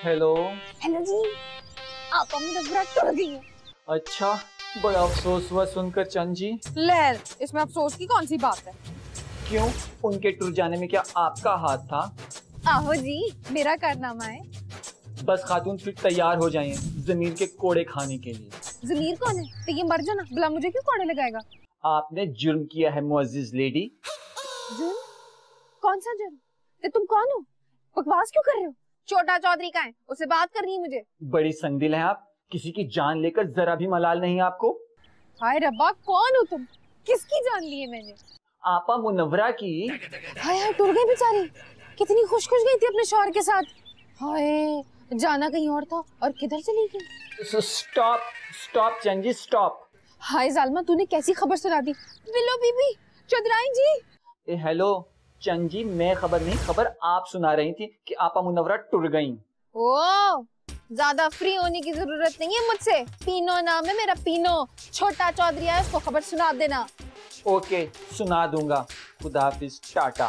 Hello. Hello जी, आपा मुनव्वरा टूट गई है। अच्छा, बड़ा अफसोस हुआ सुनकर चंद जी। ले, इसमें अफसोस की कौन सी बात है? क्यों, उनके टूट जाने में क्या आपका हाथ था? आहो जी, मेरा कारनामा है। बस खातून फिर तैयार हो जाइए जमीर के कोड़े खाने के लिए। जमीर कौन है? तो ये मर जाना, भला मुझे क्यों कोड़े लगाएगा? आपने जुर्म किया है मुअज्जिज लेडी। जुर्म? कौन सा जुर्म? ते तुम कौन हो? बकवास क्यों कर रहे हो? छोटा चौधरी का है, उससे बात करनी है मुझे। बड़ी संदिल हैं आप, किसी की जान लेकर जरा भी मलाल नहीं आपको। हाय रब्बा, कौन हो तुम? किसकी जान ली है मैंने? आपा मुनव्वरा की। हाय हाय, टूट गई बेचारी। कितनी खुश खुश गई थी अपने शौहर के साथ। हाय, जाना कहीं और था और किधर चली गई? Stop stop Chand ji, stop. हाय जालमा, तूने कैसी खबर सुना दी? बिल्लो बीबी, चौधराई जी। हेलो चंद जी, मैं खबर नहीं, खबर आप सुना रही थी कि आपा मुनव्वरा टुर गईं। ओ, ज्यादा फ्री होने की जरूरत नहीं है मुझसे। पीनो नाम है मेरा, पीनो। छोटा चौधरी है, उसको खबर सुना देना। ओके, सुना दूंगा। खुदा हाफिज, टाटा।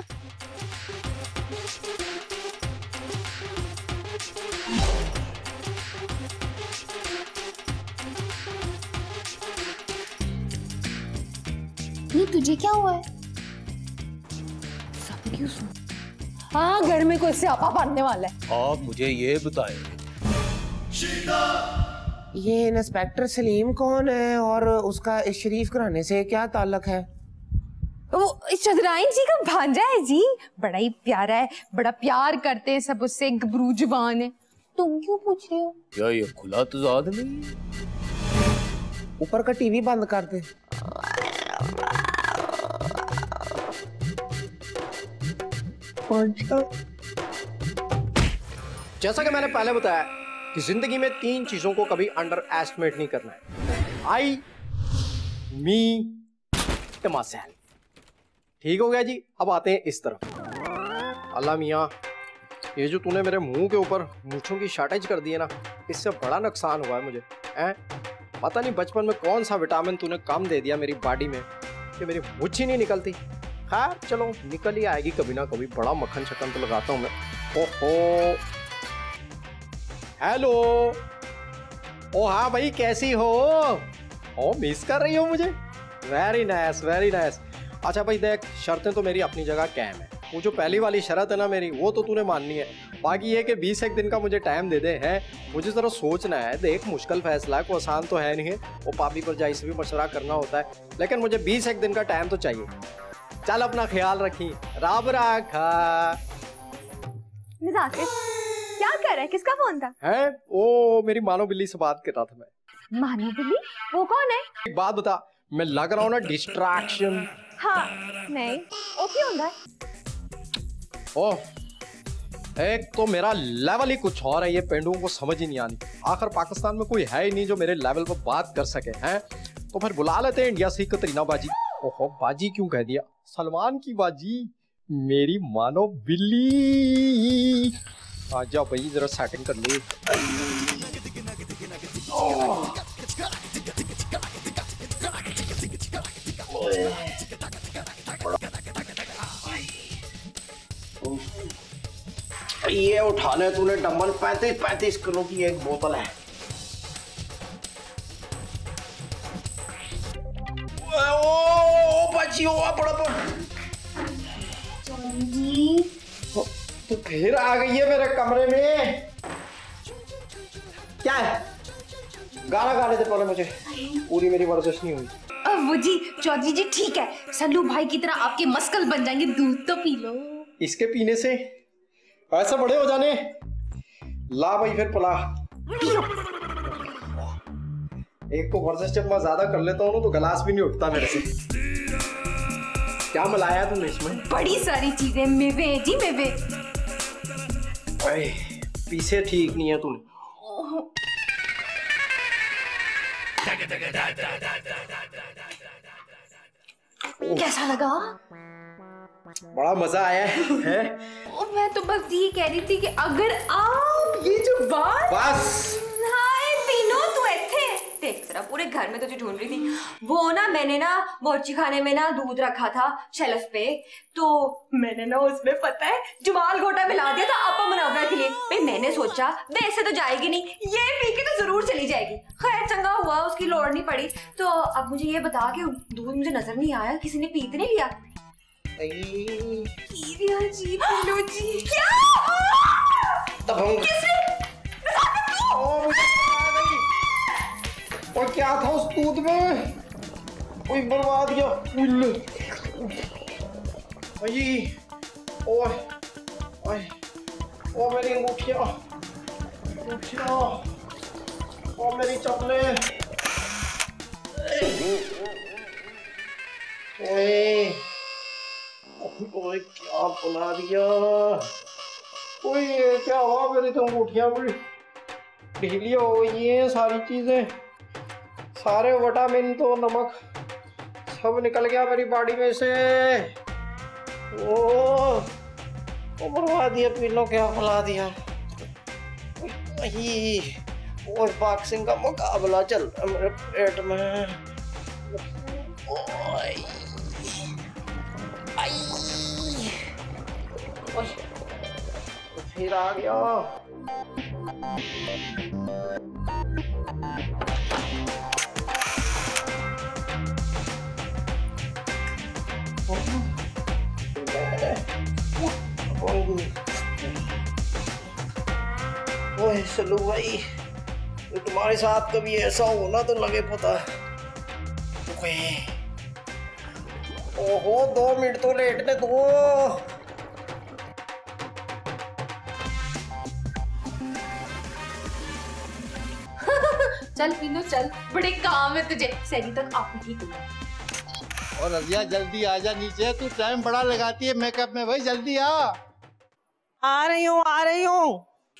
ये तुझे क्या हुआ है? सब क्यों सुन? हाँ, घर में कोई स्यापा बांधने वाला है। आप मुझे ये बताएं, ये इंस्पेक्टर सलीम कौन है और उसका इस शरीफ घराने से क्या ताल्लुक है? वो चौधराइन जी का भांजा है जी, बड़ा ही प्यारा है, बड़ा प्यार करते हैं सब उससे, गबरू जुबान है। तुम क्यों पूछ रहे हो? क्या ये खुला तजाद नहीं है? ऊपर का टीवी बंद कर दे। जैसा कि मैंने पहले बताया कि जिंदगी में 3 चीजों को कभी अंडर एस्टिमेट नहीं करना है। I, me, myself. ठीक हो गया जी। अब आते हैं इस तरफ। अल्लाह मियाँ, ये जो तूने मेरे मुंह के ऊपर मूंछों की शार्टेज कर दी है ना, इससे बड़ा नुकसान हुआ है मुझे। पता नहीं बचपन में कौन सा विटामिन तूने कम दे दिया मेरी बॉडी में कि मेरी मूंछ ही नहीं निकलती। खैर चलो, निकल ही आएगी कभी ना कभी। बड़ा मक्खन शक्खन तो लगाता हूँ मैं। ओहो, हेलो। ओ हाँ भाई, कैसी हो? ओ, मिस कर रही हो मुझे? Very nice, very nice. अच्छा भाई देख, शर्तें तो मेरी अपनी जगह कायम है। वो जो पहली वाली शर्त है ना मेरी, वो तो तूने माननी है। बाकी ये कि 20 एक दिन का मुझे टाइम दे दे है। मुझे जरा सोचना है। देख, मुश्किल फैसला है, कोई आसान तो है नहीं है। वो पापी पर जाई से भी मशवरा करना होता है, लेकिन मुझे 20 एक दिन का टाइम तो चाहिए। चल, अपना ख्याल रखी। राब रखा। क्या कर रहा है? किसका फोन था? है ओ, मेरी मानो बिल्ली से बात कर रहा था मैं। मानो बिल्ली? वो कौन है? एक बात बता, मैं लग रहा हूँ ना डिस्ट्रैक्शन? हाँ, नहीं, वो क्यों होता है? ओह, एक तो मेरा लेवल ही कुछ और है, ये पेंडुओं को समझ ही नहीं आनी। आखिर पाकिस्तान में कोई है ही नहीं जो मेरे लेवल पर बात कर सके। हैं तो फिर बुला लेते हैं इंडिया से कतरीना बाजी। ओहो, बाजी क्यों कह दिया? सलमान की बाजी, मेरी मानो बिल्ली। आजा भाई, जरा सेटिंग कर ले। ये उठा ले तूने डंबल, 35 किलो की एक बोतल है। ओ बची हो, पड़ा तो फिर आ गई है मेरे कमरे में। क्या है? गाना गाने से पहले मुझे पूरी मेरी वर्जिश नहीं हुई। वो जी चौधरी जी, ठीक है, सल्लू भाई की तरह आपके मस्कल बन जाएंगे, दूध तो पी लो। इसके पीने से ऐसे बड़े हो जाने। ला भाई फिर पिला। एक को वर्जिश जब मैं ज्यादा कर लेता हूँ तो गिलास भी नहीं उठता मेरे से। क्या मिलाया तुमने इसमें? बड़ी सारी चीजें, मेवे जी, मेवे। पीछे ठीक नहीं है तूने। कैसा लगा? बड़ा मजा आया है? मैं तो बस ये कह रही थी कि अगर आप ये जो बात बस। हाय पीनो, तू इत्थे देख जरा, पूरे घर में तुझे ढूंढ रही थी। वो ना मैंने ना मोची खाने में ना दूध रखा था शेल्फ पे, तो मैंने ना उसमें पता है जुबाल घोटा मिला दिया था आपा मुनव्वरा के लिए। भाई मैंने मैंने सोचा वैसे तो जाएगी नहीं, ये पी के तो जरूर चली जाएगी। खैर चंगा हुआ उसकी लोड़ नहीं पड़ी। तो अब मुझे ये बता कि दूध मुझे नजर नहीं आया, किसी ने पी तो नहीं लिया? जी, पी लो जी। क्या? किसने? और क्या था उस दूध में? कोई बर्बाद किया। ओए ओए ओ मेरी अंगूठियाँ, ओ मेरी चप्पलें, ओए ओए क्या बुला दिया? ओए ये क्या हुआ? मेरी तो अंगूठियाँ भी ढीली हो गई हैं, सारी चीजें, सारे विटामिन तो नमक सब निकल गया मेरी बॉडी में से। ओ बर्बाद दिया, पी लो, क्या बुला दिया। और बॉक्सिंग का मुकाबला चल रहा मेरे पेट में। फिर आ गया। ओए सल्लू भाई, तो तुम्हारे साथ कभी ऐसा हो ना तो लगे पता। ओहो 2 मिनट तो लेटने दो। चल पीनू चल, बड़े काम है तुझे। सही तक आप ठीक हो। और रजिया जल्दी आ जा नीचे, तू टाइम बड़ा लगाती है मेकअप में भाई, जल्दी आ रही हूँ।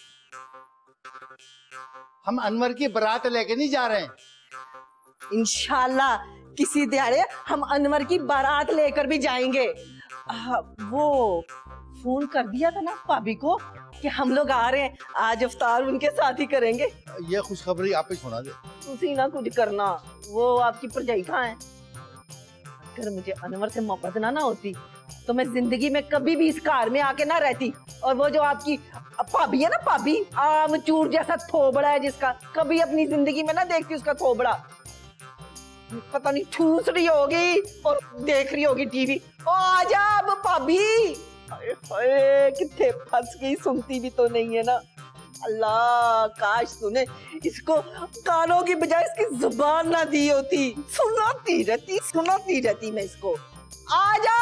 हम अनवर की बारात लेके नहीं जा रहे हैं। इंशाल्लाह किसी दिहाड़े हम अनवर की बारात लेकर भी जाएंगे। वो फोन कर दिया था ना भाभी को कि हम लोग आ रहे हैं, आज इफ्तार उनके साथ ही करेंगे। ये खुशखबरी आप ही सुना दे। तुसी ना कुछ करना, वो आपकी भरजाई कहाँ है? अगर मुझे अनवर से मोहब्बत ना होती तो मैं जिंदगी में कभी भी इस कार में आके ना रहती। और वो जो आपकी भाभी है ना, भाभी आमचूर जैसा थोबड़ा है जिसका, कभी अपनी जिंदगी में ना देखती उसका थोबड़ा। पता नहीं ठूस रही होगी और देख रही होगी टीवी। आजा अब भाभी, कितने फंस गई, सुनती भी तो नहीं है ना। अल्लाह काश तूने इसको कानों की बजाय इसकी जुबान ना दी होती। सुनाती रहती मैं इसको। आजा।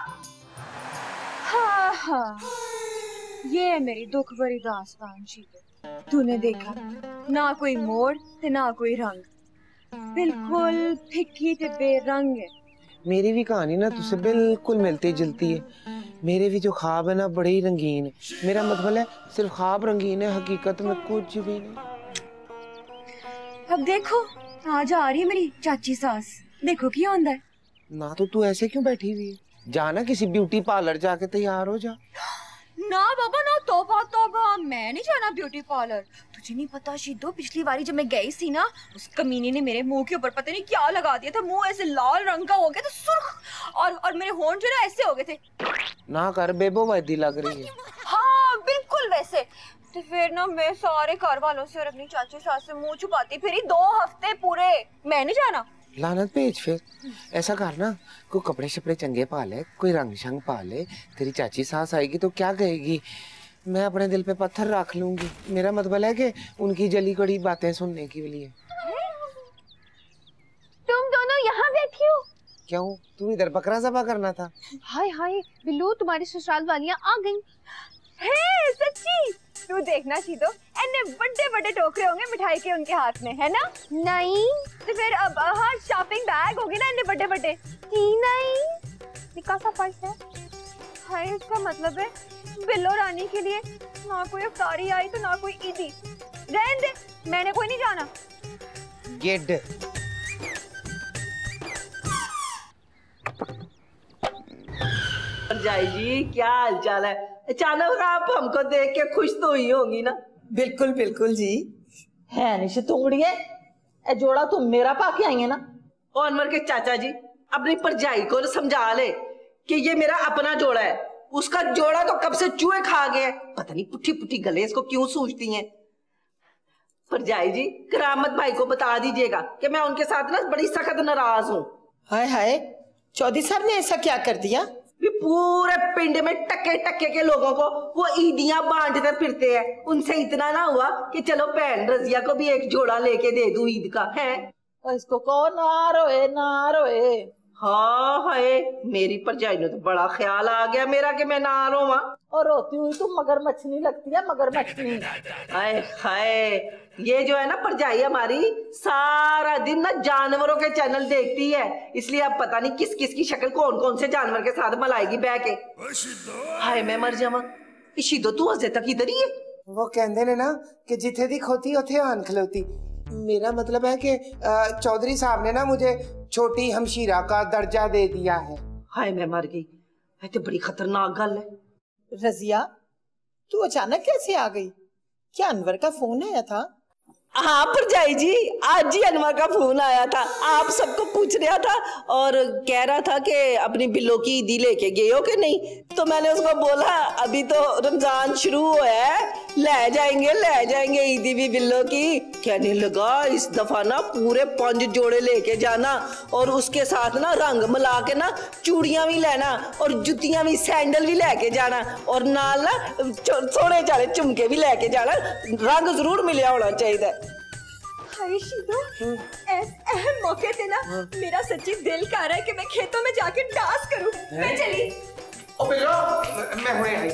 हाँ, ये है मेरी दुख भरी दास्तान शीतल। तूने देखा ना कोई मोड़ ते ना कोई रंग, बिल्कुल फिक्की ते बेरंग है। मेरी भी कहानी ना तुझसे बिल्कुल मिलती जुलती है। मेरे भी जो ख्वाब है ना बड़े ही रंगीन है। मेरा मतलब है सिर्फ ख्वाब रंगीन है, हकीकत में कुछ भी नहीं। अब देखो आज आ रही है मेरी चाची सास, देखो क्या होता है। ना तो तू ऐसे क्यों बैठी हुई है? जाना किसी ब्यूटी पार्लर जाके तैयार हो जा। ना बाबा ना, तौबा, मैं नहीं जाना ब्यूटी पार्लर। तुझे नहीं पता शीदो, पिछली बारी जब मैं गई थी ना, उस कमीने ने मेरे मुंह के ऊपर पता नहीं क्या लगा दिया था। मुंह ऐसे लाल रंग का हो गया था, सुर्ख, और मेरे होंठ जो ना ऐसे हो गए थे। ना कर बेबो, वैदी लग रही है। हाँ बिल्कुल वैसे। तो फिर ना मैं सारे घर वालों से और अपनी चाची सास से मुंह छुपाती फिरी 2 हफ्ते पूरे। मैं नहीं जाना। लानत भेज। फिर ऐसा कर ना, कोई कपड़े शपड़े चंगे पा ले, कोई रंग शंग पा ले। तेरी चाची सास आएगी तो क्या कहेगी? मैं अपने दिल पे पत्थर रख लूंगी। मेरा मतलब है कि उनकी जली कड़ी बातें सुनने के लिए। तुम दोनों यहाँ बैठी हो? क्यों, तू इधर बकरा ज़बा करना था? हाय हाय बिल्लू, तुम्हारी ससुराल वालियाँ आ गई। हे सच्ची, तू देखना शीदो, इतने बड़े टोकरे होंगे मिठाई के उनके हाथ में, है ना? नहीं तो फिर अब हाँ शॉपिंग बैग होगी ना इतने बड़े। नहीं, निकाह सा पर्स है। हाय इसका मतलब है बिल्लो रानी के लिए ना कोई इफ्तारी आई तो ना कोई ईदी। रहने दे, मैंने कोई नहीं जाना। गेड। भरजाई जी क्या हाल चाल है? अचानक आप हमको देख के खुश तो हुई होंगी ना? बिल्कुल बिल्कुल जी। है नहीं तोड़िए, ए जोड़ा तुम मेरा पाके आई है ना। और अनवर के चाचा जी अपनी भरजाई को समझा ले कि ये मेरा अपना जोड़ा है, उसका जोड़ा तो कब से चूहे खा गए। पता नहीं पुट्ठी पुट्ठी गले इसको क्यों सूझती हैं। परजाई जी, करामत भाई को बता दीजिएगा कि मैं उनके साथ ना बड़ी सख्त नाराज हूँ। हाय हाय, चौधरी साहब ने ऐसा क्या कर दिया? पूरे पिंड में टक्के टक्के के लोगों को वो ईदियां बांटते फिरते हैं। उनसे इतना ना हुआ कि चलो बहन रजिया को भी एक जोड़ा लेके दे दूं ईद का है। और इसको कौन ना रोए ना रोए। हाँ हाय, मेरी परजाई ने तो बड़ा ख्याल आ गया मेरा कि मैं ना रोवां। और रोती हुई तो मगरमच्छ नहीं लगती है, मगरमच्छ नहीं। हाय हाय, ये जो है ना परजाई हमारी सारा दिन ना जानवरों के चैनल देखती है, इसलिए अब पता नहीं किस किस की शक्ल कौन कौन से जानवर के साथ मलाएगी बह के। हाय मैं मर जावा। इशिदो तू अजे तक इधर ही है? वो कहते ने ना कि जिथे दी खोती उथे आन खलोती। मेरा मतलब है कि चौधरी साहब ने ना मुझे छोटी हमशीरा का दर्जा दे दिया है। हाय मैं मर गई, ये तो बड़ी खतरनाक गल है। रजिया, तू अचानक कैसे आ गई? क्या अनवर का फोन आया था? हाँ परजाई जी, आज ही अनवर का फोन आया था, आप सबको पूछ रहा था और कह रहा था कि अपनी बिल्लो की ईदी लेके गए हो कि नहीं। तो मैंने उसको बोला अभी तो रमजान शुरू हुआ है, ले जाएंगे ईदी भी बिल्लो की। कहने लगा इस दफा ना पूरे 5 जोड़े लेके जाना और उसके साथ ना रंग मिला के ना चूड़ियां भी लेना और जुतियां भी, सैंडल भी लेके जाना और नाल ना सोने चाले झुमके भी लेके जाना। रंग जरूर मिलिया होना चाहिए। हाय शीदो, इस अहम मौके पे ना मेरा सच्ची दिल कर रहा है कि मैं खेतों में जाके डांस करूं। मैं चली। ओ बिल्लो, मैं हुए आई।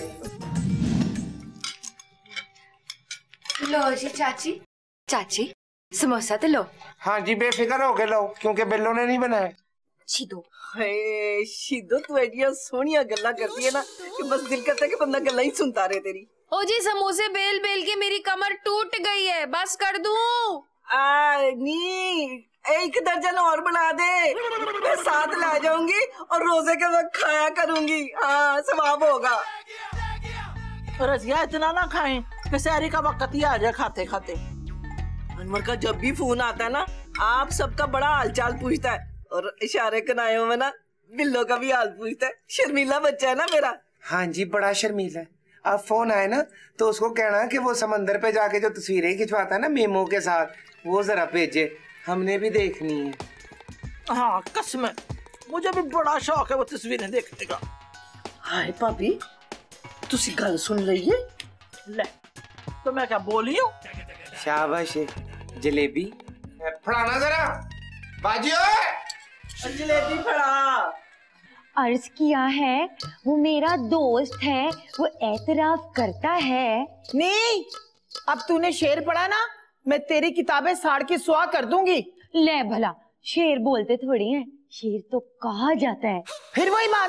लो जी चाची समोसा तो लो। हाँ जी, बेफिक्र हो के लो, क्योंकि बिल्लो ने नहीं बनाया। शीदो, हाय शीदो, तू एडिया सोनिया गल्ला करती है ना कि बस दिल करता है कि बंदा गल्ला ही सुनता रहे तेरी। ओ जी समोसे बेल बेल के मेरी कमर टूट गई है, बस कर दूं? नी, एक दर्जन और बना दे, मैं साथ ला जाऊंगी और रोजे के वक्त खाया करूंगी। हाँ सवाब होगा। रजिया इतना ना खाएं कि सहरी का वक्त ही आ जाए खाते खाते। अनवर का जब भी फोन आता है ना, आप सबका बड़ा हालचाल पूछता है और इशारे कनायों में ना बिल्लो का भी हाल पूछता है। शर्मीला बच्चा है ना मेरा। हाँ जी, बड़ा शर्मीला है। अब फोन आए ना तो उसको कहना कि वो समंदर पे जाके जो तस्वीरें खिंचवाता है ना मेमो के साथ, वो जरा भेजे, हमने भी देखनी है। हाँ कसम है, मुझे भी बड़ा शौक है वो तस्वीरें देखने का। हाय भाभी, तुसी गल सुन रही है? ले तो मैं क्या बोली हूँ? शाबाश है। जलेबी फड़ाना जरा बाजियो। जलेबी फड़ा। अर्ज किया है, वो मेरा दोस्त है, वो एतराफ करता है। नहीं, अब तूने शेर पढ़ा ना, मैं तेरी किताबें साड़ के सुहा कर दूंगी। ले भला, शेर बोलते थोड़ी हैं, शेर तो कहा जाता है। फिर वही बात।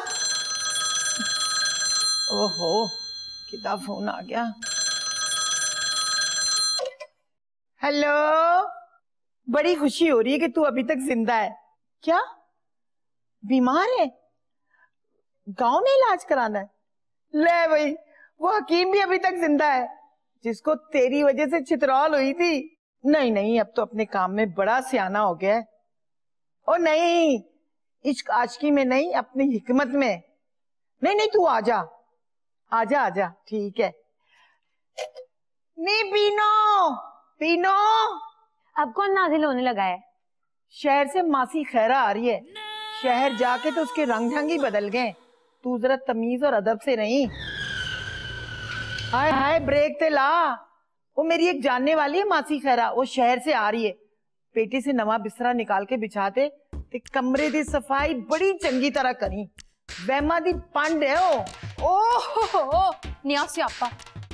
ओहो, कितना फोन आ गया। हेलो, बड़ी खुशी हो रही है कि तू अभी तक जिंदा है। क्या बीमार है? गांव में इलाज कराना है? ले भाई, वो हकीम भी अभी तक जिंदा है जिसको तेरी वजह से चितरौल हुई थी। नहीं नहीं, अब तो अपने काम में बड़ा सियाना हो गया है। ओ नहीं, इश्क आशिकी में नहीं, अपनी हिकमत में। नहीं नहीं, तू आजा आजा आजा, ठीक है। नहीं पीनो अब कौन नाजिल होने लगा है? शहर से मासी खैरा आ रही है। शहर जाके तो उसके रंग ढंग ही बदल गए। तू जरा तमीज और अदब से नहीं। हाय हाय, ब्रेक ते ला। वो मेरी एक जानने वाली है मासी खैरा, वो शहर से आ रही है। पेटी से नवा बिस्तरा निकाल के बिछाते ते कमरे दी सफाई बड़ी चंगी तरह करी। वहमा दी पंड है वो। ओहो न्या स्यापा।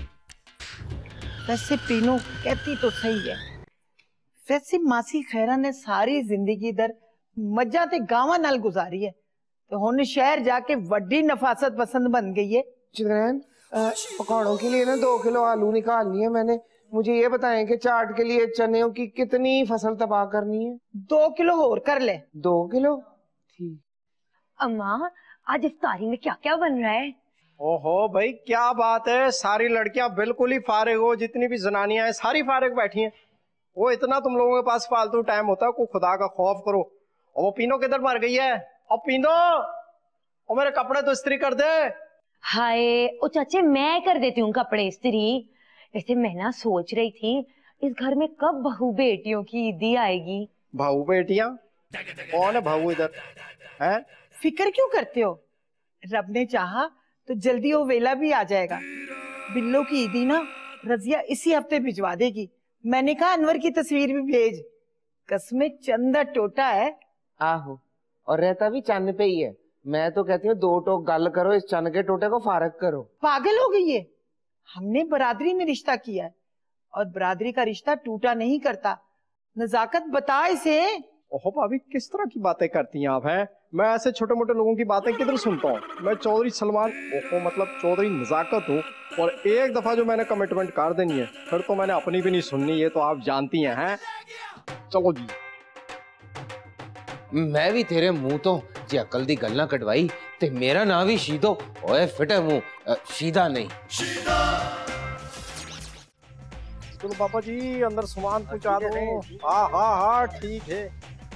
वैसे पीनो कहती तो सही है। वैसे मासी खैरा ने सारी जिंदगी इधर मज्जा ते गावां नाल गुजारी है, तो हुन शहर जाके वड्डी नफासत पसंद बन गई है। चित्रैन, पकौड़ों के लिए ना 2 किलो आलू निकालनी है मैंने। मुझे ये बताएं कि चाट के लिए चने की कितनी फसल तबाह करनी है? 2 किलो और कर ले। 2 किलो ठीक। अम्मा, आज इफ्तारी में क्या क्या बन रहा है? ओहो भाई, क्या बात है, सारी लड़कियां बिल्कुल ही फारिग हो, जितनी भी जनानियां हैं सारी फारिग बैठी हैं। वो इतना तुम लोगों के पास फालतू टाइम होता है, को खुदा का खौफ करो। और वो पीनो किधर मर गई है? और पीनो, और मेरे कपड़े तो इस्त्री कर दे। हाय ओ चाचे, मैं कर देती हूँ कपड़े इस्त्री। वैसे मैं ना सोच रही थी इस घर में कब बहू बेटियों की ईदी आएगी। बहू बेटियां? कौन है बहू इधर है? फिक्र क्यों करते हो, रब ने चाहा तो जल्दी वो वेला भी आ जाएगा। बिल्लो की ईदी ना रजिया इसी हफ्ते भिजवा देगी। मैंने कहा अनवर की तस्वीर भी भेज, कसमें चंदा टोटा है। आहो, और रहता भी चन्न पे ही है। मैं तो कहती हूँ 2 टोक गल करो, इस चन्न के टोटे को फारग करो। पागल हो गई है? हमने बरादरी में रिश्ता किया है और बरादरी का रिश्ता टूटा नहीं करता। नजाकत बता इसे। ओहो भाभी, किस तरह की बातें करती हैं आप? हैं, मैं ऐसे छोटे मोटे लोगों की बातें किधर सुनता हूँ? मैं चौधरी सलमान, ओहो मतलब चौधरी नजाकत हूँ, और एक दफा जो मैंने कमिटमेंट कर देनी है फिर तो मैंने अपनी भी नहीं सुननी है, तो आप जानती हैं। हैं, चलो जी। मैं भी तेरे मुंह तो जे अकल दी गल ना कटवाई ते मेरा ना भी शीदो ओए फिटे मुंह शीदा नहीं। चलो पापा जी अंदर सामान पहुंचा दो। हाँ हाँ हाँ ठीक है।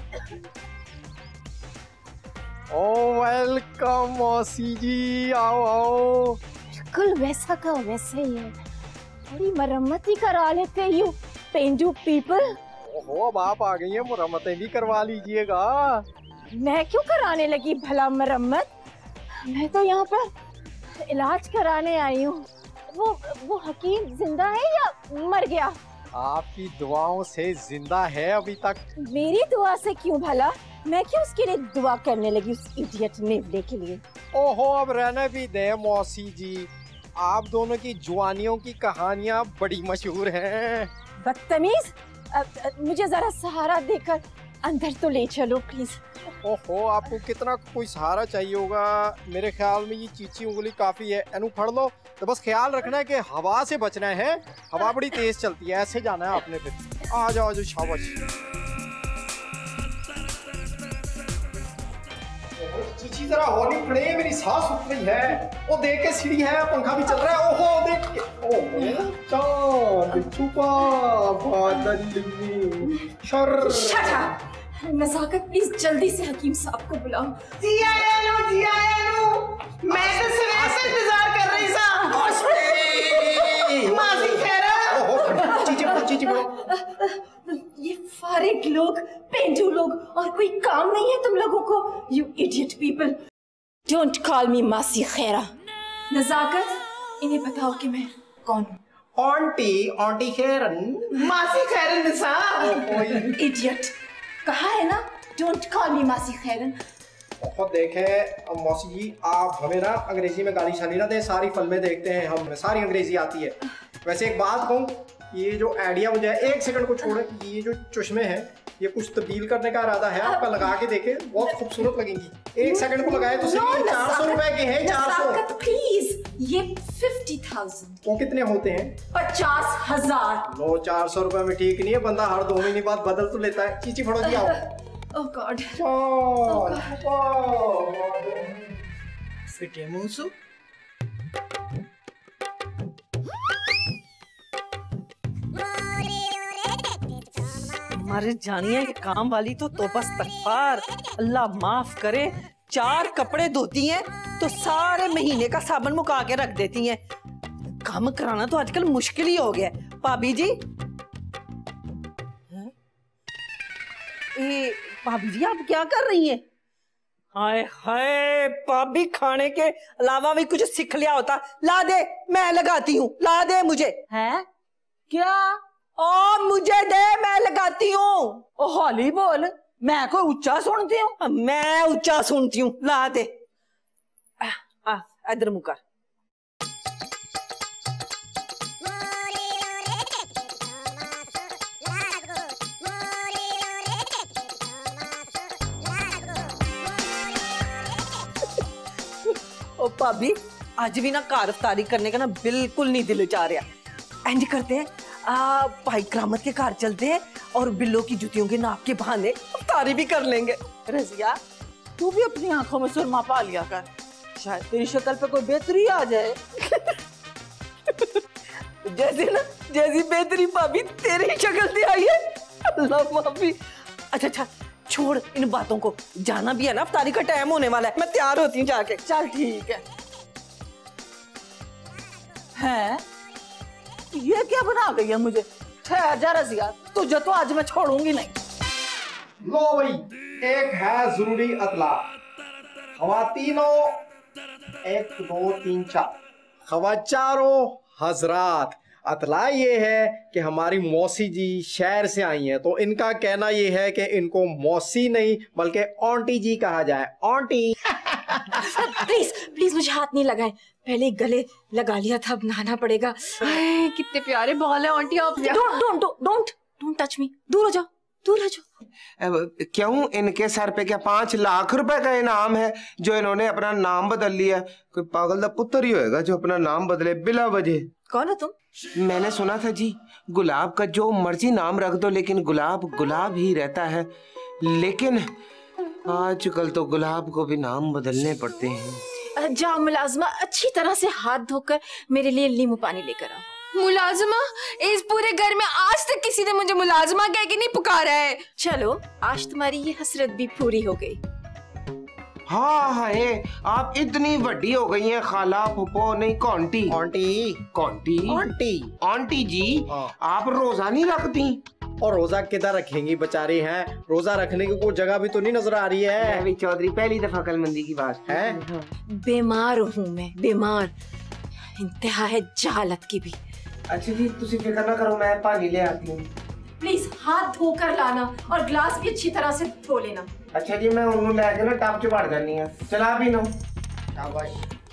ओ वेलकम मौसी जी, आओ आओ। बिल्कुल वैसा का वैसे ही है, थोड़ी मरम्मत ही करा लेते यू पेंडू पीपल। ओहो, अब आप आ गई हैं, मरम्मतें भी करवा लीजिएगा। मैं क्यों कराने लगी भला मरम्मत? मैं तो यहाँ पर इलाज कराने आई हूँ। वो हकीम जिंदा है या मर गया? आपकी दुआओं से जिंदा है अभी तक। मेरी दुआ से क्यों भला? मैं क्यों उसके लिए दुआ करने लगी, उस इडियट नेवले के लिए? ओहो, अब रहने भी दे मौसी जी, आप दोनों की जवानियों की कहानियाँ बड़ी मशहूर हैं। बदतमीज, मुझे जरा सहारा देकर अंदर तो ले चलो प्लीज। ओहो, आपको कितना कोई सहारा चाहिए होगा? मेरे ख्याल में ये चीची उंगली काफी है, एनु फड़ लो। तो बस ख्याल रखना है कि हवा से बचना है, हवा बड़ी तेज चलती है, ऐसे जाना है आपने। फिर आ जाओ जो शाबाश। चीची जरा हौली खड़े, मेरी सांस रुक रही है। वो देख के सीढ़ी है, पंखा भी चल रहा है। ओहो देख के, ओहो चांद छुपा बादल में शर। नजाकत प्लीज जल्दी से हकीम साहब को बुलाओ। जी आया लो, जी आया लो। मैं तो सुबह से इंतजार कर रही सा। मासी खैरा। ओहो, चीची बोलो। ये फारिग लोग, पेंडू लोग, और कोई काम नहीं है तुम लोगों को? You idiot people, don't call me मासी खैरा। नजाकत, इन्हें बताओ कि मैं कौन हूँ। Aunty, aunty Khairan. मासी खैरन निसा। इडियट, कहा है ना डोंट कॉल मी मासी खैरन। बहुत देखे मौसी जी, आप हमें ना अंग्रेजी में गाली शाली ना दें, सारी फिल्में देखते हैं हम, सारी अंग्रेजी आती है। वैसे एक बात कहूँ, ये जो आइडिया मुझे एक सेकंड को छोड़े, ये जो चश्मे हैं ये कुछ तब्दील करने का इरादा है आपका? लगा के देखे, बहुत खूबसूरत लगेंगी। एक सेकंड को लगाए तो सही। 400 रुपए के हैं। 400 प्लीज, ये 50,000। वो कितने होते हैं? 50,000। लो, 400 रुपए में ठीक नहीं है, बंदा हर 2 महीने बाद बदल तो लेता है। चीची फड़ो जी, आओ। Oh God. फिटे मुंसु। हमारे जानिए काम वाली तो तोबा इस्तगफार, अल्लाह माफ करे। 4 कपड़े धोती हैं तो सारे महीने का साबुन मुका के रख देती हैं। काम कराना तो आजकल मुश्किल ही हो गया है। भाभी जी, भाभी जी आप क्या कर रही हैं? हाय हाय, भाभी खाने के अलावा भी कुछ सीख लिया होता। ला दे, मैं लगाती हूँ। ला दे मुझे। है क्या? ओ मुझे दे, मैं लगाती हूँ। ओ हौली बोल, मैं कोई ऊंचा सुनती हूँ? मैं ऊंचा सुनती हूँ। ला दे। इधर मुँह कर। ओ भाभी, आज भी ना कार अफ्तारी करने का ना बिल्कुल नहीं दिल चाह रहा। इंज करते हैं, भाई करामत के घर चलते हैं और बिल्लो की जुतियों के नाप के बहाने अफ्तारी भी कर लेंगे। रजिया, तू भी अपनी आंखों में सुरमा पा लिया कर, शायद तेरी शक्ल पे कोई बेहतरी आ जाए। जैसी बेहतरी भाभी तेरी शक्ल से आई है। अल्लाह भाभी। अच्छा छोड़ इन बातों को, जाना भी है ना, अफ्तारी का टाइम होने वाला है। मैं तैयार होती हूँ जाके। चल ठीक है। हैं? ये क्या बना गई है मुझे? ठहर जा रजिया, तुझे तो आज मैं छोड़ूंगी नहीं। लो भाई, एक है जरूरी अतला। खवातीनो 1 2 3 4 खवाचारों हजरात, अतला ये है कि हमारी मौसी जी शहर से आई हैं, तो इनका कहना ये है कि इनको मौसी नहीं बल्कि आंटी जी कहा जाए। आंटी प्लीज प्लीज मुझे हाथ नहीं लगाएं, पहले गले लगा लिया था, अब नहाना पड़ेगा। कितने प्यारे बाल है आंटी आप। डोंट टच मी, दूर हो जाओ, दूर हो जाओ। क्यों, इनके सर पे क्या 5 लाख रुपए का इनाम है जो इन्होंने अपना नाम बदल लिया? कोई पागल दा पुत्र ही होएगा जो अपना नाम बदले बिला वजह। कौन हो तुम? मैंने सुना था जी, गुलाब का जो मर्जी नाम रख दो लेकिन गुलाब गुलाब ही रहता है। लेकिन आजकल तो गुलाब को भी नाम बदलने पड़ते हैं। जाओ मुलाजमा, अच्छी तरह से हाथ धोकर मेरे लिए नींबू पानी लेकर आओ। मुलाजमा? इस पूरे घर में आज तक किसी ने मुझे मुलाजमा कह के नहीं पुकारा है। चलो, आज तुम्हारी ये हसरत भी पूरी हो गई। हाँ है, आप इतनी बड़ी हो गई हैं खाला फूफो नहीं कौंटी आंटी कौंटी आंटी आंटी जी, आप रोजा नहीं रखती? और रोजा किधर रखेंगी, बेचारी हैं, रोजा रखने की कोई जगह भी तो नहीं नजर आ रही है। चौधरी पहली दफा अक्लमंदी की बात है। बीमार हूँ मैं, बीमार, इंतहा है जहालत की भी। अच्छा जी, तुसी फिक्र ना करो, मैं पानी ले आती हूँ। प्लीज हाथ धोकर लाना और ग्लास भी अच्छी तरह से धो लेना। अच्छा जी, मैं उन्होंने लेके ना टब च बढ़ जानी है। चला भी लो। शाबाश।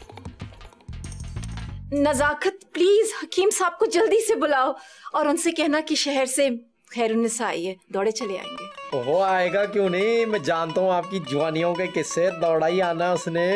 नजाकत, प्लीज हकीम साहब को जल्दी से बुलाओ और उनसे कहना कि शहर से खैरुन्निसा आई है, दौड़े चले आएंगे। ओहो, आएगा क्यों नहीं, मैं जानता हूँ आपकी जवानियों के किस्से, दौड़ा ही आना उसने।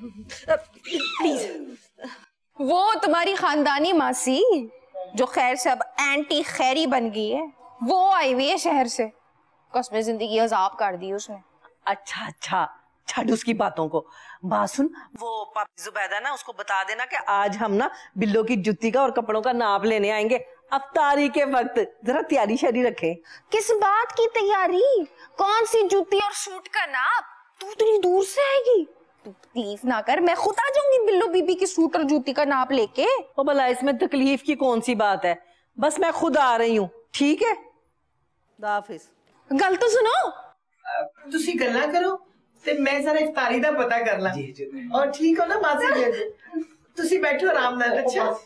प्लीज। वो तुम्हारी खानदानी मासी जो खैर से अब एंटी खैरी बन गई है, वो आई हुई है शहर से। कसम जिंदगी अजाब कर दी उसने। अच्छा अच्छा, छड़ उसकी बातों को। बात सुन, वो पापी जुबैदा ना, उसको बता देना कि आज हम ना बिल्लो की जुत्ती का और कपड़ों का नाप लेने आएंगे अफ्तारी के वक्त। जरा तैयारी शरी रखे। किस बात की तैयारी? कौन सी जूती और सूट का नाप? तू इतनी दूर से आएगी? तू तकलीफ ना कर, मैं खुद आ जाऊंगी बिल्लो बीबी की सूट और जूती का नाप लेके। ओ भला इसमें तकलीफ की कौन सी बात है, बस मैं खुद आ रही हूँ, ठीक है? हाफिज। गल तो सुनो। तुसी गल्ला करो ते मैं जरा इफ्तारी दा पता कर ला। और ठीक हो ना मासी जी? तुसी बैठो आराम नाल।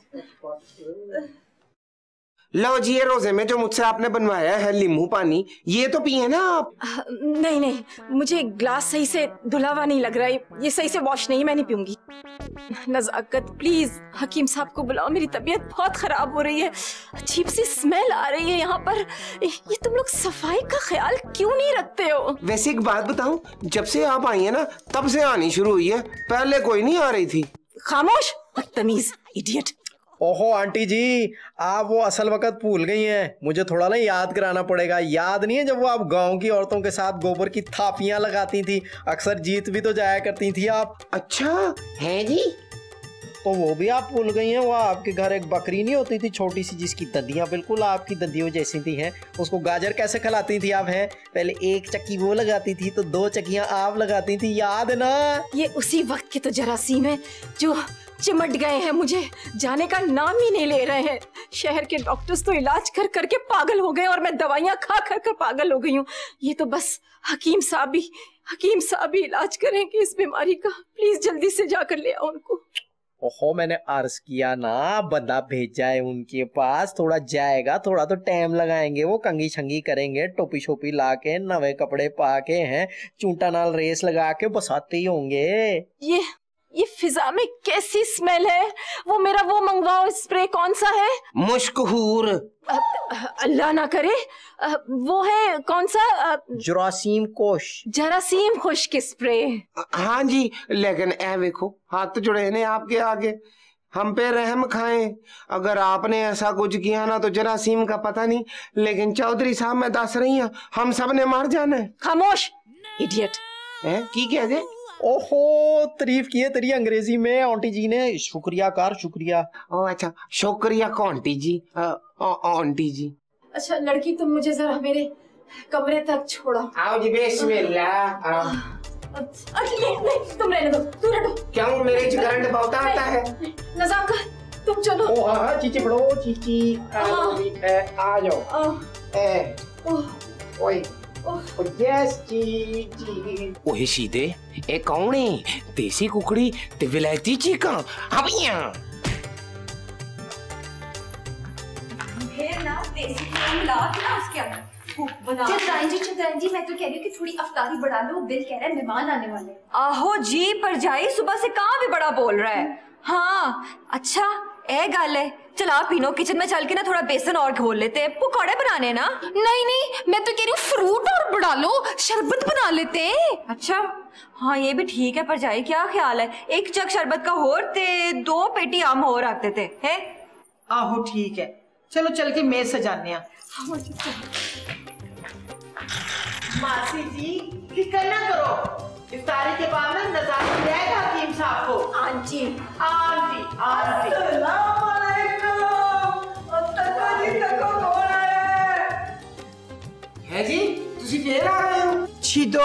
अच्छा लो जी, ये रोजे में जो मुझसे आपने बनवाया है नींबू पानी, ये तो पिए ना आप? नहीं नहीं, मुझे ग्लास सही से धुला हुआ नहीं लग रहा है, ये सही से वॉश नहीं, मैं नहीं पीऊंगी। नजाकत, प्लीज हकीम साहब को बुलाओ, मेरी तबीयत बहुत खराब हो रही है, अजीब सी स्मेल आ रही है यहाँ पर। ये तुम लोग सफाई का ख्याल क्यों नहीं रखते हो? वैसे एक बात बताऊं, जब से आप आई है ना तब से आनी शुरू हुई है, पहले कोई नहीं आ रही थी। खामोश, बदतमीज, इडियट। ओहो आंटी जी, आप वो असल वक्त भूल गई हैं, मुझे थोड़ा ना याद कराना पड़ेगा। याद नहीं है जब वो आप गांव की औरतों के साथ गोबर की थापियां लगाती थी, अक्सर जीत भी तो जाया करती थी आप। अच्छा है जी, तो वो भी आप भूल गई हैं? वो आपके घर एक बकरी नहीं होती थी छोटी सी, जिसकी दंदियां बिल्कुल आपकी दंदियों जैसी थी हैं, उसको गाजर कैसे खिलाती थी आप? हैं, पहले एक चक्की वो लगाती थी तो 2 चक्कियां आप लगाती थी, याद है ना? ये उसी वक्त के तो जरासीम है जो चिमट गए हैं, मुझे जाने का नाम ही नहीं ले रहे हैं। शहर के डॉक्टर्स तो इलाज कर करके पागल हो गए और मैं दवाइयां खा कर कर पागल हो गई हूँ। ये तो बस हकीम साहब ही इलाज करेंगे इस बीमारी का। प्लीज जल्दी से जाकर ले आओ उनको। ओहो, मैंने अर्ज किया ना, बंदा भेजा है उनके पास, थोड़ा जाएगा, थोड़ा तो टाइम लगाएंगे, वो कंगी छंगी करेंगे, टोपी शोपी ला के, नवे कपड़े पा के, हैं चूंटा नाल रेस लगा के बसाते ही होंगे। ये फिजा में कैसी स्मेल है? वो मेरा वो मंगवाओ स्प्रे, कौन सा है? मुश्कहूर। अल्लाह ना करे, वो है कौन सा? जरासीम कोश। जरासीम खुश के स्प्रे। हाँ जी, लेकिन ऐ देखो, हाथ तो जुड़े ने आपके आगे, हम पे रहम खाएं। अगर आपने ऐसा कुछ किया ना तो जरासीम का पता नहीं, लेकिन चौधरी साहब मैं दस रही हूँ, हम सब ने मार जाना है। खामोश, इडियट। की कह दे? ओहो, तारीफ की है तेरी अंग्रेजी में आंटी जी ने, शुक्रिया कार शुक्रिया। ओ अच्छा, शुक्रिया आंटी जी। आंटी जी, अच्छा लड़की, तुम मुझे जरा मेरे कमरे तक छोड़ो। आओ जी, बिस्मिल्लाह। नहीं, तुम रहने दो, दूर हटो। क्यों, मेरे करंट बहुत आता है? नजाकत, तुम चलो। ओ हाँ चीची पढ़ो चीची। आ जाओ। ओए यस जी। ओए शीदे ए कौन है? देसी कुकड़ी ते विलायती चीका अबिया। फिर ना देसी मिला ना उसके अंदर चित्राइन जी मैं तो कह रही हूँ कि थोड़ी अफ्तारी बढ़ा लो, बिल कह रहा है मेहमान आने वाले। आहो जी परजाई सुबह से कहाँ भी बड़ा बोल रहा है। हाँ अच्छा ए गल है, चला पीनो किचन में चल के ना थोड़ा बेसन और घोल लेते हैं, पकौड़े बनाने ना। नहीं मैं तो कह रही हूँ फ्रूट और बढ़ा लो, शरबत बना लेते हैं। अच्छा हाँ ये भी ठीक है परजाई, क्या ख्याल है, एक जग शरबत का और ते 2 पेटी आम और रख देते है। आहो ठीक है, चलो चल के मेज सजाने। मासी जी फिक्र ना करो, इफ्तारी के बाद ना नजारा मिलेगा हकीम साहब को। आंटी आंटी आंटी अस्सलाम वालेकुम। है जी तुसी फिर आ रहे हो? छिदो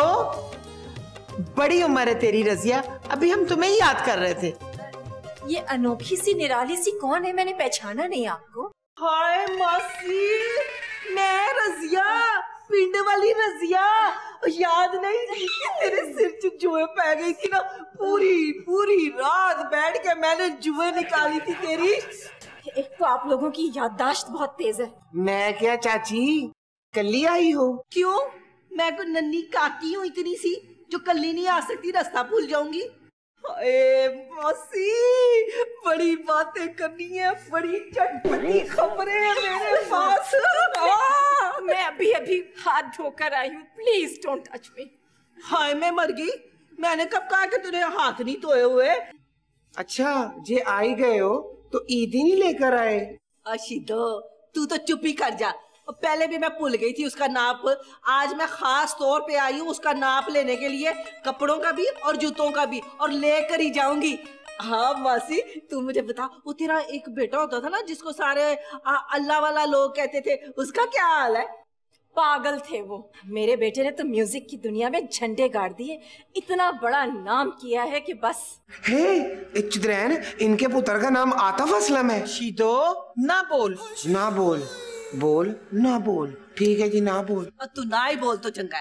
बड़ी उम्र है तेरी रजिया, अभी हम तुम्हें ही याद कर रहे थे। ये अनोखी सी निराली सी कौन है, मैंने पहचाना नहीं आपको। हाय मासी, मैं रजिया, पिंड वाली रजिया, याद नहीं तेरे सिर च जुए पै गई थी ना, पूरी रात बैठ के मैंने जुए निकाली थी तेरी। एक तो आप लोगों की याददाश्त बहुत तेज है। मैं क्या चाची कल्ली आई हो? क्यों, मैं कोई नन्ही काकी हूँ इतनी सी जो कल्ली नहीं आ सकती, रास्ता भूल जाऊंगी। हाय मासी, बड़ी बातें करनी है, बड़ी चटपटी खबरें मेरे पास। मैं अभी हाथ धोकर आई हूँ, प्लीज डोंट टच मी। हाय मैं मर गई, मैंने कब कहा कि तूने हाथ नहीं धोए हुए। अच्छा जे आई गए हो तो ईद ही नहीं लेकर आए? अशीदो तू तो चुप ही कर जा, पहले भी मैं भूल गई थी उसका नाप। आज मैं खास तौर पे आई हूँ उसका नाप लेने के लिए, कपड़ों का भी और जूतों का भी, और लेकर ही जाऊंगी। हाँ मासी तू मुझे बता, वो तेरा एक बेटा होता था ना जिसको सारे अल्लाह वाला लोग कहते थे, उसका क्या हाल है? पागल थे वो, मेरे बेटे ने तो म्यूजिक की दुनिया में झंडे गाड़ दिए, इतना बड़ा नाम किया है कि बस। हे चुद्रैन, इनके पुत्र का नाम आतिफ असलम है। शीदो ना बोल, ना बोल, बोल ना बोल, ठीक है जी ना बोल। तू ना ही बोल तो चंगा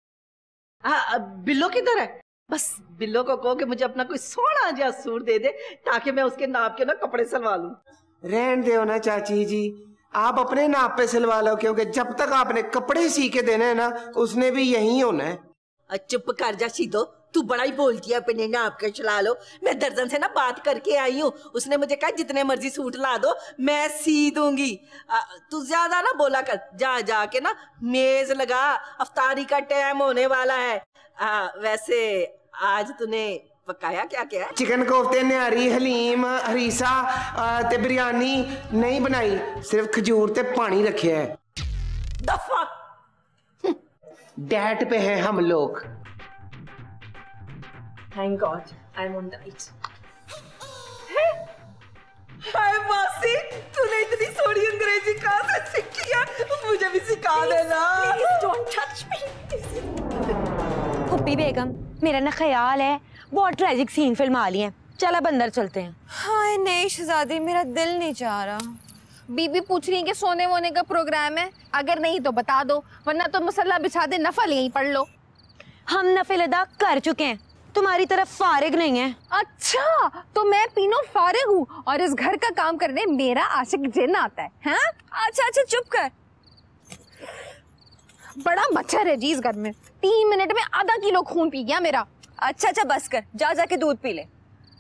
है। बिल्लो किधर है? बस बिल्लो को कहो कि मुझे अपना कोई सोना जा सूट दे दे ताकि मैं उसके नाप के ना कपड़े सिलवा लूं। रहन दो ना चाची जी, आप अपने नाप पे सिलवा लो, क्योंकि जब तक आपने कपड़े सी के देने हैं ना उसने भी यही होना है। चुप कर जा शीदो, तू बड़ा ही बोलती है, अपने नाप के चला लो। मैं दर्जन से ना बात करके आई हूँ, उसने मुझे कहा जितने मर्जी सूट ला दो मैं सी दूंगी। तू ज्यादा ना बोला कर, जा के ना मेज लगा, अफ्तारी का टाइम होने वाला है। वैसे आज तूने पकाया क्या क्या है? चिकन कोफ्ते, निहारी, हलीम, हरीसा ते बिरयानी नहीं बनाई, सिर्फ खजूर ते पानी रखे है। दफा डाइट पे हैं हम लोग। Thank God, I'm on diet. हाय मासी, तूने इतनी सोनी अंग्रेजी कहाँ से सीखी है? मुझे भी सिखा देना। Please don't touch me. फुप्पी बेगम, मेरा ना ख्याल है बहुत ट्रेजिक सीन फिल्मा ली है, चल अब अंदर चलते हैं। हाय नहीं शहजादी, मेरा दिल नहीं चाह रहा। बीबी पूछ रही है कि सोने वोने का प्रोग्राम है, अगर नहीं तो बता दो, वरना तो मसल्ला बिछा दे, नफल यहीं पढ़ लो। हम नफिल अदा कर चुके हैं, तुम्हारी तरफ फारिग नहीं है। अच्छा तो मैं तीनों फारिग हूँ और इस घर का काम करने मेरा आशिक जिन आता है, हाँ? अच्छा चुप कर, बड़ा मच्छर है जी इस घर में, 3 मिनट में आधा किलो खून पी गया मेरा। अच्छा बस कर, जाके दूध पी ले,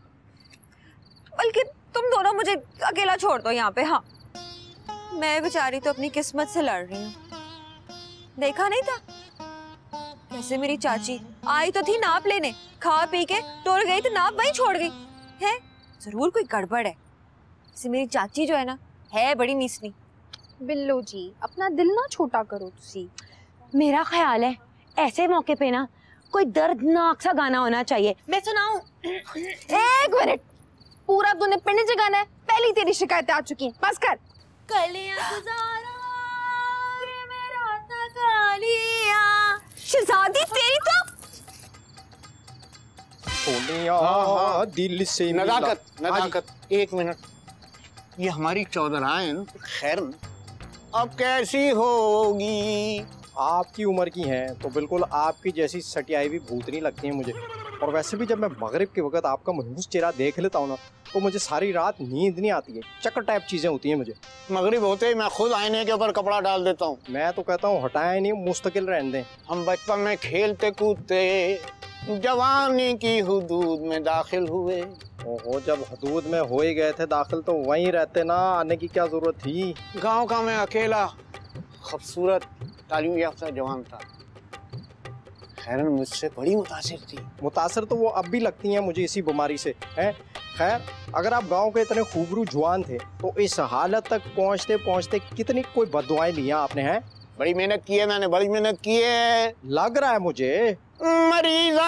बल्कि तुम दोनों मुझे अकेला छोड़ दो यहाँ पे। हाँ मैं बेचारी तो अपनी किस्मत से लड़ रही हूँ, देखा नहीं था कैसे मेरी चाची आई तो थी नाप लेने, खा पी के टोर गई तो नाप वहीं छोड़ गई है। जरूर कोई गड़बड़ है, जैसे मेरी चाची जो है ना है बड़ी नीसनी। बिल्लो जी अपना दिल ना छोटा करो तुसी। मेरा ख्याल है ऐसे मौके पे ना कोई दर्दनाक सा गाना होना चाहिए, मैं सुनाऊं? 1 मिनट, पूरा तूने पिंड जगाना है, पहली तेरी शिकायतें आ चुकी हैं, बस कर। शहजादी तेरी तो दिल से नजाकत 1 मिनट, ये हमारी चौधराइन खैरन अब कैसी होगी? आपकी उम्र की हैं तो बिल्कुल आपकी जैसी सटियाई भी भूतनी लगती है मुझे। और वैसे भी जब मैं मगरिब के वक्त आपका मनहूस चेहरा देख लेता हूँ ना तो मुझे सारी रात नींद नहीं आती है, चक्कर टाइप चीजें होती हैं मुझे। मगरिब होते ही मैं खुद आईने के ऊपर कपड़ा डाल देता हूँ। मैं तो कहता हूँ हटाए नहीं, मुस्तकिल रहने दें। हम बचपन में खेलते कूदते जवानी की हुदूद में दाखिल हुए। ओहो, जब हदूद में हो ही गए थे दाखिल तो वहीं रहते ना, आने की क्या जरूरत थी। गांव का मैं अकेला खूबसूरत तालीम याफ्ता जवान था। खैरन मुझसे बड़ी मुतासिर थी। मुतासिर तो वो अब भी लगती हैं मुझे इसी बीमारी से हैं। खैर, अगर आप गांव के इतने खूबरू जवान थे तो इस हालत तक पहुंचते पहुंचते कितनी कोई बददुआएं लिया आपने? हैं बड़ी मेहनत की है मैंने, बड़ी मेहनत की है। लग रहा है मुझे। मरीजा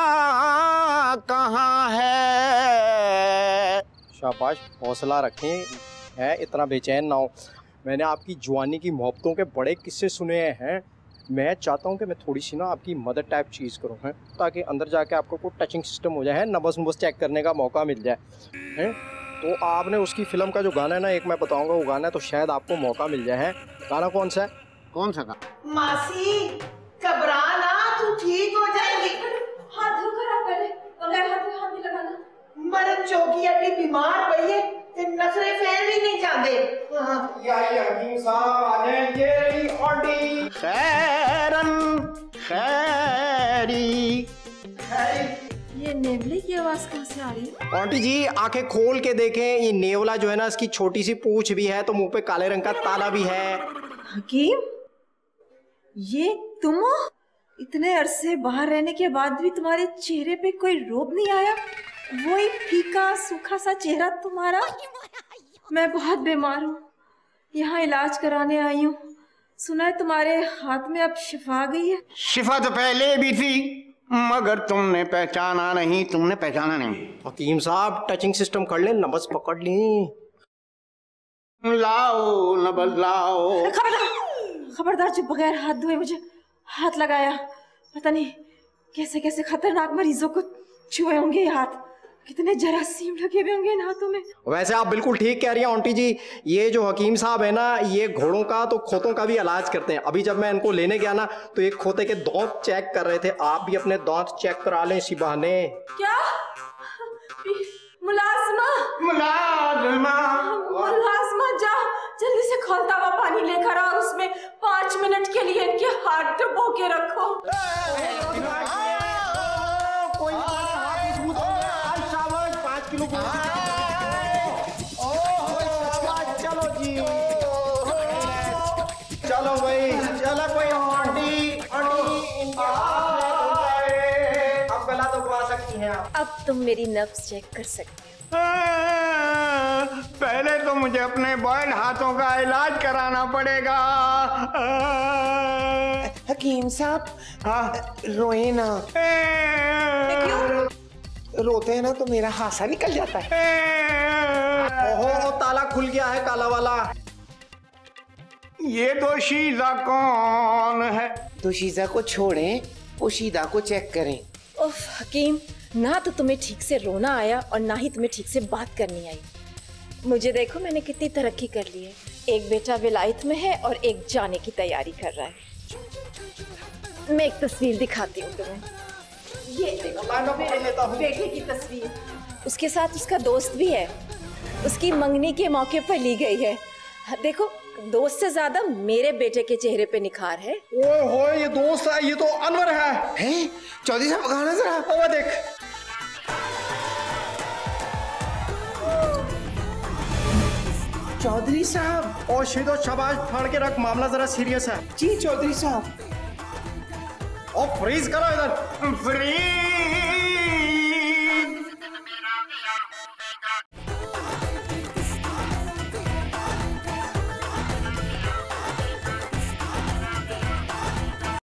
कहाँ है? शाबाश, हौसला रखें, है इतना बेचैन ना हो। मैंने आपकी जवानी की मोहब्बतों के बड़े किस्से सुने हैं। मैं चाहता हूँ कि मैं थोड़ी सी ना आपकी मदद टाइप चीज़ करूँ, हैं, ताकि अंदर जाके आपको कोई टचिंग सिस्टम हो जाए, नब्ज़ नुब्ज़ चेक करने का मौका मिल जाए। हैं तो आपने उसकी फिल्म का जो गाना है ना, एक मैं बताऊँगा वो गाना है, तो शायद आपको मौका मिल जाए। है गाना कौन सा है? कौन सा गाना? मासी घबरा ना, तू ठीक हो जाएगी। हाथ धोकर आप पहले, बगैर हाथ में हाथ नहीं लगाना। मरन चौकी अभी बीमार पई है ते नखरे फैल भी नहीं जाते। ये हकीम साहब आ जाए। ये रही ऑडी। खैरन खैरी। ये नेवले की आवाज कहाँ से आ रही है? आंटी जी आंखें खोल के देखें, ये नेवला जो है ना, इसकी छोटी सी पूंछ भी है, तो मुंह पे काले रंग का ताला भी है। हकीम, ये तुम हो? इतने अरसे बाहर रहने के बाद भी तुम्हारे चेहरे पे कोई रोब नहीं आया? वही फीका सूखा सा चेहरा तुम्हारा। मैं बहुत बीमार हूँ, यहाँ इलाज कराने आई हूँ। सुना है तुम्हारे हाथ में अब शिफा आ गई है। शिफा तो पहले भी थी मगर तुमने पहचाना नहीं, तुमने पहचाना नहीं। हकीम साहब टचिंग सिस्टम कर ले, नब्ज पकड़ ली। लाओ नब्ज लाओ। खबरदार, जो बगैर हाथ धोए मुझे हाथ लगाया, पता नहीं कैसे कैसे खतरनाक मरीजों को छुए होंगे ये हाथ, कितने जरासीम लगे हुए होंगे इन हाथों में। वैसे आप बिल्कुल ठीक कह रही हैं आंटी जी। ये जो हकीम साहब है ना, ये घोड़ों का तो खोतों का भी इलाज करते हैं। अभी जब मैं इनको लेने गया ना तो एक खोते के दांत चेक कर रहे थे। आप भी अपने दांत चेक करा लें इसी बहाने। क्या? मुलाजमा जाओ जल्दी से खौलता हुआ पानी लेकर आओ, उसमें 5 मिनट के लिए इनके हाथ डुबो के रखो। चलो जी, चलो भाई, चलो कोई आंटी अब गला तो पा सकती हैं आप। अब तुम मेरी नब्ज चेक कर सकते हो। पहले तो मुझे अपने बॉयल्ड हाथों का इलाज कराना पड़ेगा। हकीम साहब, रोए ना। रोते हैं ना तो मेरा हासा निकल जाता है। ओहो, ताला खुल गया है काला वाला। ये दोशीजा कौन है? दोशीजा को छोड़ें, पोशीदा को चेक करें। उफ हकीम, ना तो तुम्हें ठीक से रोना आया और ना ही तुम्हें ठीक से बात करनी आई। मुझे देखो, मैंने कितनी तरक्की कर ली है। एक बेटा विलायत में है और एक जाने की तैयारी कर रहा है। मैं एक तस्वीर दिखाती हूँ तुम्हें। ये देखो, बेटे की तस्वीर। उसके साथ उसका दोस्त भी है। उसकी मंगनी के मौके पर ली गई है। देखो, दोस्त से ज्यादा मेरे बेटे के चेहरे पे निखार है। ओहो, ये दोस्त है, ये तो अनवर है। हैं? चौधरी साहब गाना जरा। वो देख। चौधरी साहब। और शीदो शाबाश, फाड़ के रख, मामला जरा सीरियस है। जी चौधरी साहब। और फ्रीज करो इधर। फ्रीज